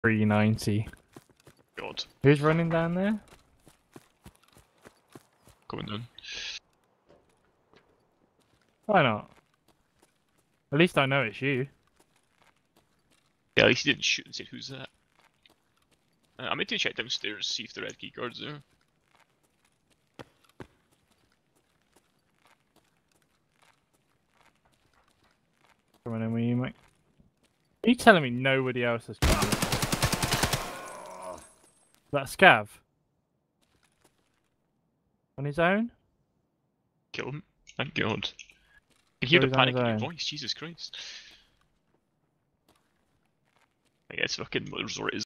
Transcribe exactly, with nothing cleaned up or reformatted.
three ninety. God. Who's running down there? Coming down. Why not? At least I know it's you. Yeah, at least he didn't shoot and say, who's that? Uh, I'm going to check downstairs, see if the red key guard's there. Coming in with you, mate. Are you telling me nobody else has come in? That scav? On his own? Kill him. Thank God. You can hear So the he's on panic his in your own. voice, Jesus Christ. I guess fucking resort is